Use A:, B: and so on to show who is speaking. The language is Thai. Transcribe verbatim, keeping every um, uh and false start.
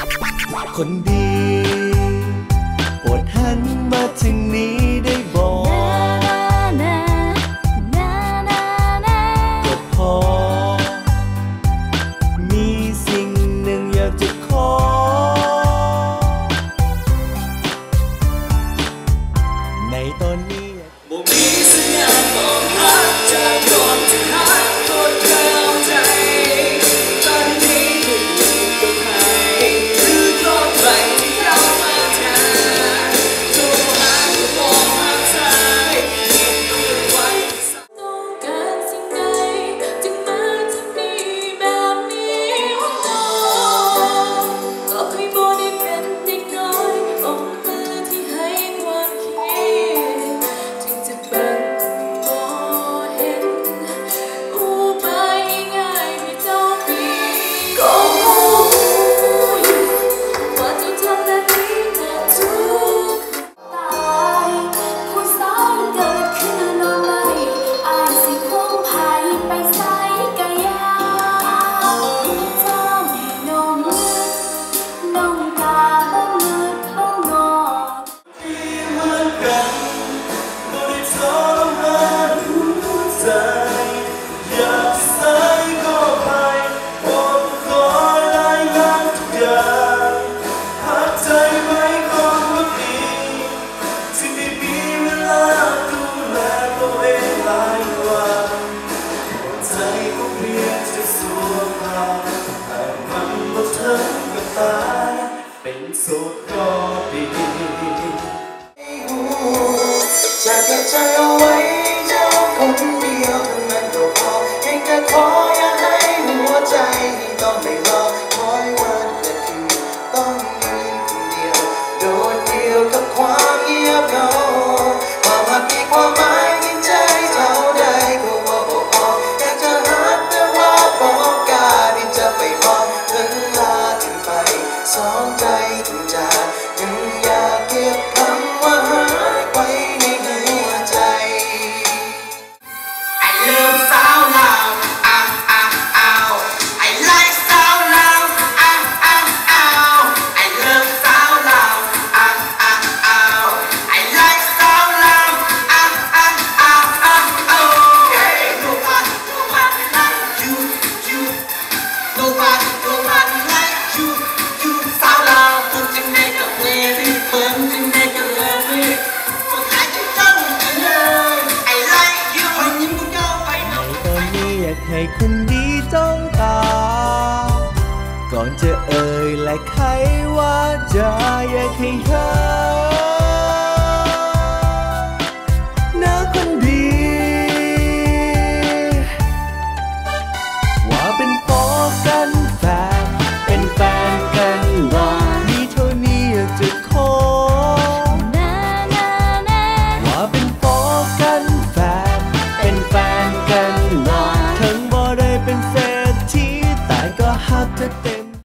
A: คนดีโปรดหันมาทางนี้ได้บอกก็พอมีสิ่งหนึ่งอยากจะขอในตอนนี้บ่มีสัญญาณบอกรักจากคนที่รักคนเข้าใจตอนนี้ก็อยู่กับใครหรือโทษใครที่เข้ามาแทนโทรหาก็บอกหาใจคิดดูไว้ต้องการสิ่งใดจึงมาที่นี่แบบนี้ก็เคยบ่ได้เป็นเด็กน้อยอมมือที่ให้ความคิดจึงจะเป็นบ่เห็นอุบายง่ายๆที่เจ้ามีก็รู้อยู่ว่าเจ้าทำแบบนี้จะทุกข์ตายผู้สาวเกิดขึ้นนอนไหลอายสิคงไผไปใส่กะยาจำให้น้องมืดน้องตาบ่มืดบ่งอที่เหมือนกันบ่ได้ทรมานหัวใจอยากใส่ก็ไปบอกคอยรายงานทุกอย่างพักใจไว้ก่อนว่าดีถึงได้มีเวลาดูแลตัวเองหลายวันหัวใจก็เพียงจะสวมเราแต่มันบ่ถึงกับตายเป็นโสดก็ดีจะเก็บใจเอาไว้เจ้าคนเดียวเท่านั้นก็พอเพียงแต่ขออย่าให้หัวใจต้องได้รอคอยวันและคืนต้องยืนคนเดียวโดดเดี่ยวกับความเงียบเหงาความรักมีความหมายยิ่งใจเท่าใดก็ว่าบ่พออยากจะหักแต่ว่าบ่กล้าที่จะไปพอถึงลาถึงไปสองใจถึงจากยังอยากเก็บคำว่าหายไปในหัวใจไอ้เลิฟสาวลาวอ้าวอ้าวอ้าวไอ้ไลฟ์สาวลาวอ้าวอ้าวอ้าวไอ้เลิฟสาวลาวอ้าวอ้าวอ้าวไอ้ไลฟ์สาวลาวอ้าวอ้าวอ้าวอ้าวอ้าว Hey nobody nobody like you you nobody nobody like you you สาวลาวคนจึงได้กับเวทีเพิ่นจึงได้กับเลิฟวีคนหายใจจังเลยไอ้ like you คนยิ้มก็เก้าไปในตอนนี้อยากให้คนดีจ้องตาก่อนจะเอ่ยและใครว่าจะอยากให้หาหน้าคนดีว่าเป็น